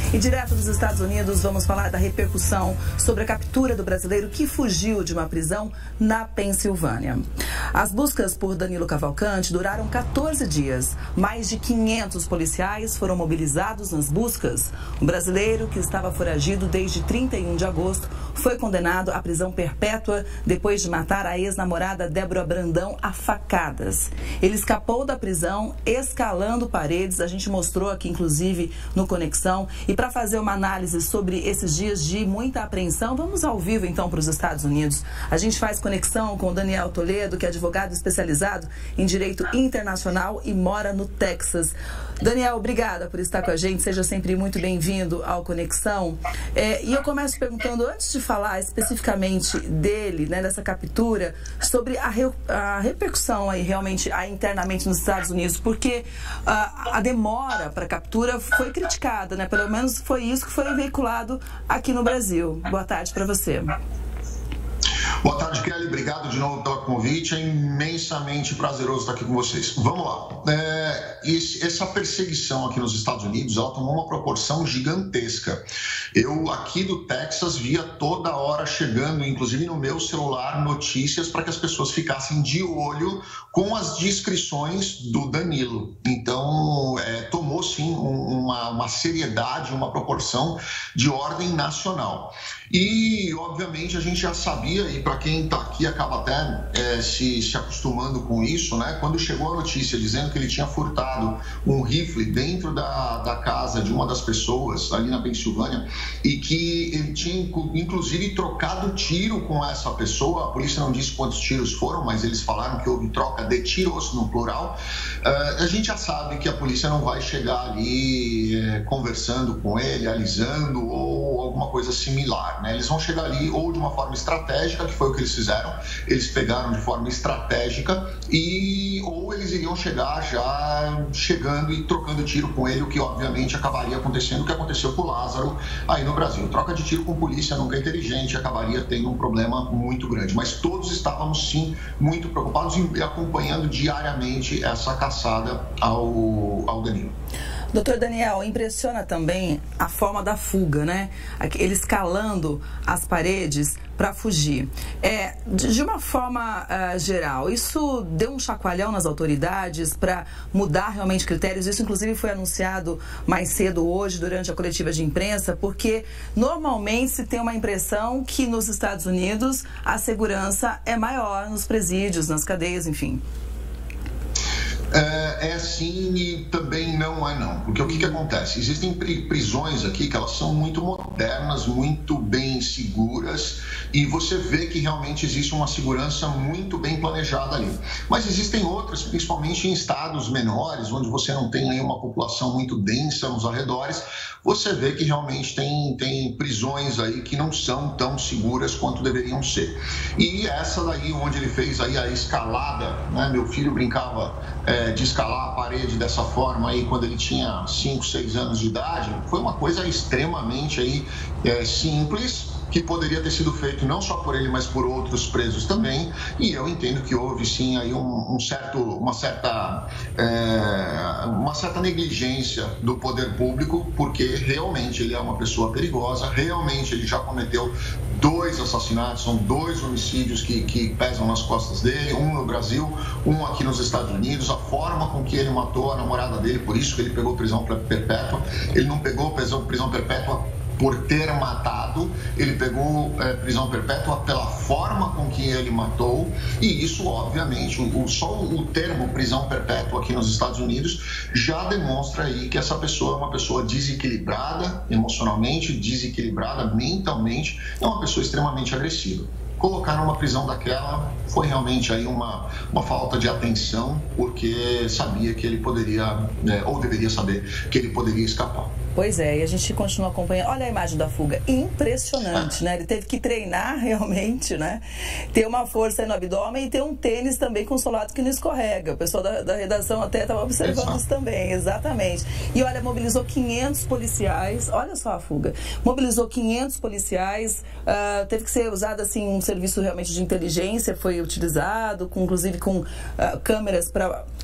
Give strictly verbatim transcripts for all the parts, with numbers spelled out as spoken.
E direto dos Estados Unidos, vamos falar da repercussão sobre a captura do brasileiro que fugiu de uma prisão na Pensilvânia. As buscas por Danilo Cavalcante duraram quatorze dias. Mais de quinhentos policiais foram mobilizados nas buscas. O brasileiro, que estava foragido desde trinta e um de agosto, foi condenado à prisão perpétua depois de matar a ex-namorada Débora Brandão a facadas. Ele escapou da prisão escalando paredes, a gente mostrou aqui inclusive no Conexão. E para fazer uma análise sobre esses dias de muita apreensão, vamos ao vivo então para os Estados Unidos. A gente faz conexão com o Daniel Toledo, que é advogado especializado em direito internacional e mora no Texas. Daniel, obrigada por estar com a gente, seja sempre muito bem-vindo ao Conexão. É, e eu começo perguntando, antes de falar especificamente dele, né, dessa captura, sobre a, re, a repercussão aí realmente aí, internamente nos Estados Unidos, porque a, a demora para a captura foi criticada, né? Pelo menos foi isso que foi veiculado aqui no Brasil. Boa tarde para você. Boa tarde, Kelly. Obrigado de novo pelo convite. É imensamente prazeroso estar aqui com vocês. Vamos lá. É, esse, essa perseguição aqui nos Estados Unidos, ela tomou uma proporção gigantesca. Eu, aqui do Texas, via toda hora chegando, inclusive no meu celular, notícias para que as pessoas ficassem de olho com as descrições do Danilo. Então, é, tomou, sim, um, uma, uma seriedade, uma proporção de ordem nacional. E, obviamente, a gente já sabia, e para quem está aqui acaba até é, se, se acostumando com isso, né? Quando chegou a notícia dizendo que ele tinha furtado um rifle dentro da, da casa de uma das pessoas ali na Pensilvânia e que ele tinha, inclusive, trocado tiro com essa pessoa, a polícia não disse quantos tiros foram, mas eles falaram que houve troca de tiros no plural, uh, a gente já sabe que a polícia não vai chegar ali é, conversando com ele, alisando ou alguma coisa similar. Né? Eles vão chegar ali ou de uma forma estratégica, que foi o que eles fizeram, eles pegaram de forma estratégica, e ou eles iriam chegar já chegando e trocando tiro com ele, o que obviamente acabaria acontecendo, o que aconteceu com o Lázaro aí no Brasil. Troca de tiro com polícia nunca é inteligente, acabaria tendo um problema muito grande. Mas todos estávamos sim muito preocupados e acompanhando diariamente essa caçada ao, ao Danilo. Doutor Daniel, impressiona também a forma da fuga, né? Ele escalando as paredes para fugir. É, de uma forma uh, geral, isso deu um chacoalhão nas autoridades para mudar realmente critérios? Isso, inclusive, foi anunciado mais cedo hoje, durante a coletiva de imprensa, porque normalmente se tem uma impressão que nos Estados Unidos a segurança é maior nos presídios, nas cadeias, enfim. É, é sim e também não é não, porque o que, que acontece? Existem prisões aqui que elas são muito modernas, muito bem seguras, e você vê que realmente existe uma segurança muito bem planejada ali. Mas existem outras, principalmente em estados menores, onde você não tem aí uma população muito densa nos arredores, você vê que realmente tem, tem prisões aí que não são tão seguras quanto deveriam ser. E essa daí, onde ele fez aí a escalada, né? Meu filho brincava é, de escalar a parede dessa forma aí quando ele tinha cinco, seis anos de idade, foi uma coisa extremamente aí é, simples, que poderia ter sido feito não só por ele, mas por outros presos também, e eu entendo que houve sim aí um, um certo, uma, certa, é, uma certa negligência do poder público, porque realmente ele é uma pessoa perigosa, realmente ele já cometeu dois assassinatos, são dois homicídios que, que pesam nas costas dele, um no Brasil, um aqui nos Estados Unidos, a forma com que ele matou a namorada dele, por isso que ele pegou prisão perpétua, ele não pegou prisão, prisão perpétua por ter matado, ele pegou é, prisão perpétua pela forma com que ele matou, e isso, obviamente, o, só o termo prisão perpétua aqui nos Estados Unidos já demonstra aí que essa pessoa é uma pessoa desequilibrada emocionalmente, desequilibrada mentalmente, é uma pessoa extremamente agressiva. Colocar numa prisão daquela foi realmente aí uma, uma falta de atenção, porque sabia que ele poderia, né, ou deveria saber, que ele poderia escapar. Pois é, e a gente continua acompanhando. Olha a imagem da fuga, impressionante, né? Ele teve que treinar realmente, né? Ter uma força no abdômen e ter um tênis também com solado que não escorrega. O pessoal da, da redação até estava observando Exato. Isso também, exatamente. E olha, mobilizou quinhentos policiais, olha só a fuga. Mobilizou quinhentos policiais, uh, teve que ser usado assim um serviço realmente de inteligência, foi utilizado, com, inclusive com uh, câmeras para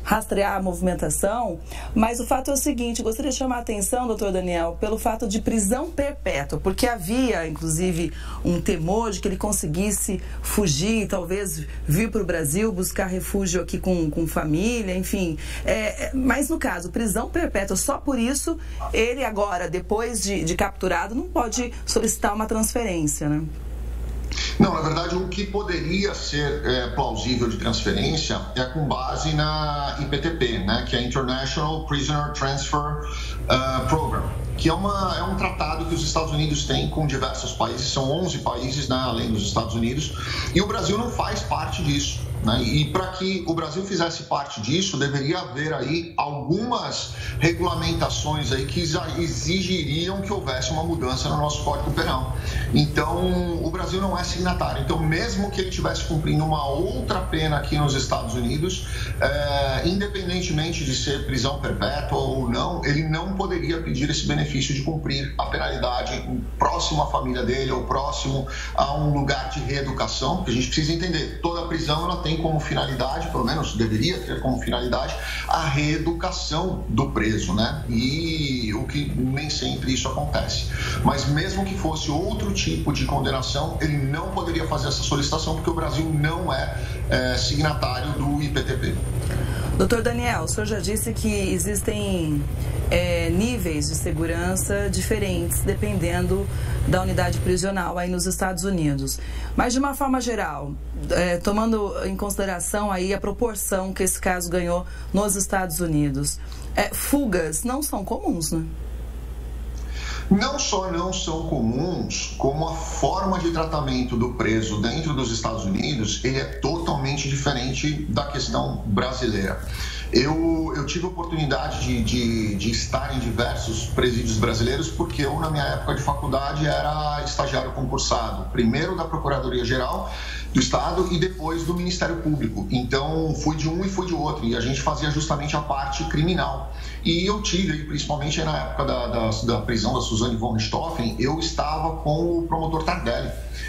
rastrear a movimentação, mas o fato é o seguinte, gostaria de chamar a atenção, doutor Daniel, pelo fato de prisão perpétua, porque havia, inclusive, um temor de que ele conseguisse fugir, talvez vir para o Brasil, buscar refúgio aqui com, com família, enfim. É, mas, no caso, prisão perpétua, só por isso, ele agora, depois de, de capturado, não pode solicitar uma transferência, né? Não, na verdade, o que poderia ser é, plausível de transferência é com base na I P T P, né, que é International Prisoner Transfer uh, Program, que é, uma, é um tratado que os Estados Unidos têm com diversos países, são onze países, né, além dos Estados Unidos, e o Brasil não faz parte disso. Né? E para que o Brasil fizesse parte disso, deveria haver aí algumas regulamentações aí que exigiriam que houvesse uma mudança no nosso Código Penal. Então, o Brasil não é signatário. Então, mesmo que ele estivesse cumprindo uma outra pena aqui nos Estados Unidos, é, independentemente de ser prisão perpétua ou não, ele não poderia pedir esse benefício de cumprir a penalidade próximo à família dele ou próximo a um lugar de reeducação, porque a gente precisa entender, toda prisão ela tem como finalidade, pelo menos deveria ter como finalidade, a reeducação do preso, né? E o que nem sempre isso acontece. Mas mesmo que fosse outro tipo de condenação, ele não poderia fazer essa solicitação, porque o Brasil não é, é signatário do I P T P. Doutor Daniel, o senhor já disse que existem é, níveis de segurança diferentes dependendo da unidade prisional aí nos Estados Unidos. Mas de uma forma geral, é, tomando em consideração aí a proporção que esse caso ganhou nos Estados Unidos, é, fugas não são comuns, né? Não só não são comuns, como a forma de tratamento do preso dentro dos Estados Unidos, ele é totalmente diferente da questão brasileira. Eu, eu tive a oportunidade de, de, de estar em diversos presídios brasileiros, porque eu, na minha época de faculdade, era estagiário concursado, primeiro da Procuradoria-Geral do Estado e depois do Ministério Público. Então, fui de um e fui de outro, e a gente fazia justamente a parte criminal. E eu tive, principalmente na época da, da, da prisão da Suzane von Richthofen, eu estava com o promotor Tardelli.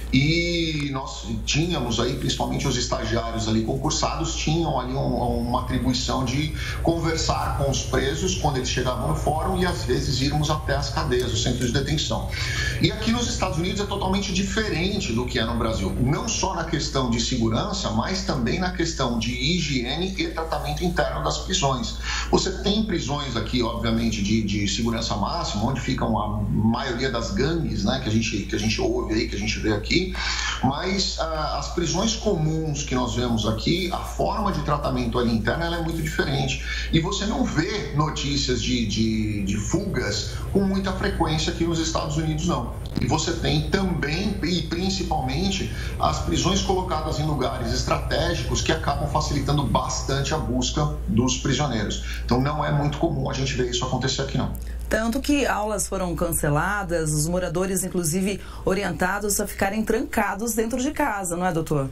E nós tínhamos aí, principalmente os estagiários ali concursados, tinham ali um, uma atribuição de conversar com os presos quando eles chegavam no fórum e às vezes irmos até as cadeias, os centros de detenção. E aqui nos Estados Unidos é totalmente diferente do que é no Brasil, não só na questão de segurança, mas também na questão de higiene e tratamento interno das prisões. Você tem prisões aqui, obviamente, de, de segurança máxima, onde ficam a maioria das gangues, né, que a gente, que a gente ouve aí, que a gente vê aqui, mas ah, as prisões comuns que nós vemos aqui, a forma de tratamento ali interna ela é muito diferente. E você não vê notícias de, de, de fugas com muita frequência aqui nos Estados Unidos, não. E você tem também, e principalmente, as prisões colocadas em lugares estratégicos que acabam facilitando bastante a busca dos prisioneiros. Então não é muito comum a gente ver isso acontecer aqui, não. Tanto que aulas foram canceladas, os moradores, inclusive, orientados a ficarem trancados dentro de casa, não é, doutor?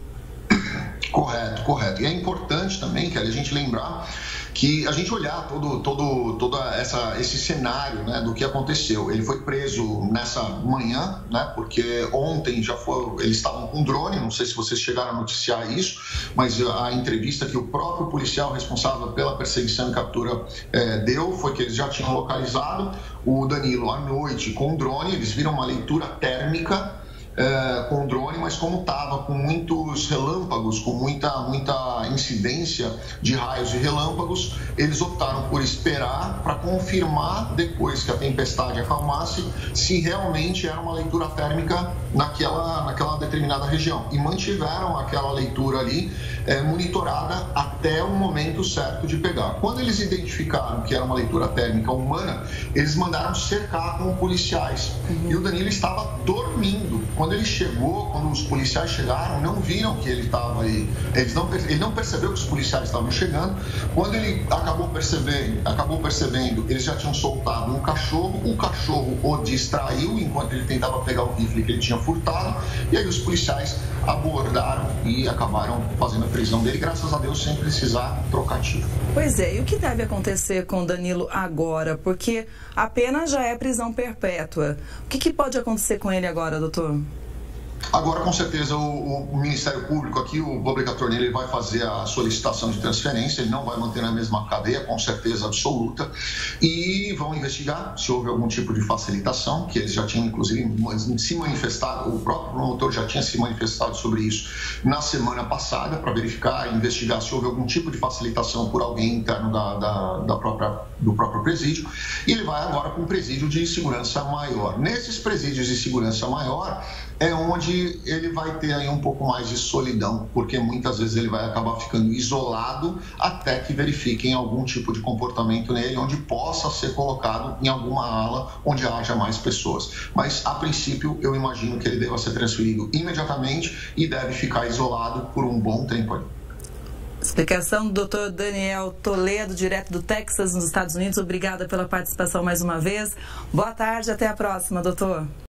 Correto, correto. E é importante também, Kelly, a gente lembrar que a gente olhar todo, todo, todo essa, esse cenário, né, do que aconteceu. Ele foi preso nessa manhã, né, porque ontem já foi, eles estavam com drone, não sei se vocês chegaram a noticiar isso, mas a entrevista que o próprio policial responsável pela perseguição e captura é, deu foi que eles já tinham localizado o Danilo à noite com drone, eles viram uma leitura térmica É, com drone, mas como estava com muitos relâmpagos, com muita, muita incidência de raios e relâmpagos, eles optaram por esperar para confirmar, depois que a tempestade acalmasse, se realmente era uma leitura térmica naquela, naquela determinada região. E mantiveram aquela leitura ali é, monitorada até o momento certo de pegar. Quando eles identificaram que era uma leitura térmica humana, eles mandaram cercar com policiais. Uhum. E o Danilo estava dormindo. Quando ele chegou, quando os policiais chegaram, não viram que ele estava aí. Eles não, ele não percebeu que os policiais estavam chegando. Quando ele acabou percebendo, acabou percebendo, eles já tinham soltado um cachorro. O cachorro o distraiu enquanto ele tentava pegar o rifle que ele tinha furtado. E aí os policiais abordaram e acabaram fazendo a prisão dele, graças a Deus, sem precisar trocar tiro. Pois é, e o que deve acontecer com o Danilo agora? Porque a pena já é prisão perpétua. O que, que pode acontecer com ele agora, doutor? Agora, com certeza, o, o Ministério Público aqui, o Public Attorney, ele vai fazer a solicitação de transferência, ele não vai manter na mesma cadeia, com certeza absoluta, e vão investigar se houve algum tipo de facilitação, que eles já tinham, inclusive, se manifestado, o próprio promotor já tinha se manifestado sobre isso na semana passada, para verificar e investigar se houve algum tipo de facilitação por alguém interno da, da, da própria, do próprio presídio, e ele vai agora para um presídio de segurança maior. Nesses presídios de segurança maior, é onde ele vai ter aí um pouco mais de solidão, porque muitas vezes ele vai acabar ficando isolado até que verifiquem algum tipo de comportamento nele, onde possa ser colocado em alguma ala onde haja mais pessoas. Mas, a princípio, eu imagino que ele deva ser transferido imediatamente e deve ficar isolado por um bom tempo aí. Explicação do doutor Daniel Toledo, direto do Texas, nos Estados Unidos. Obrigada pela participação mais uma vez. Boa tarde, até a próxima, doutor.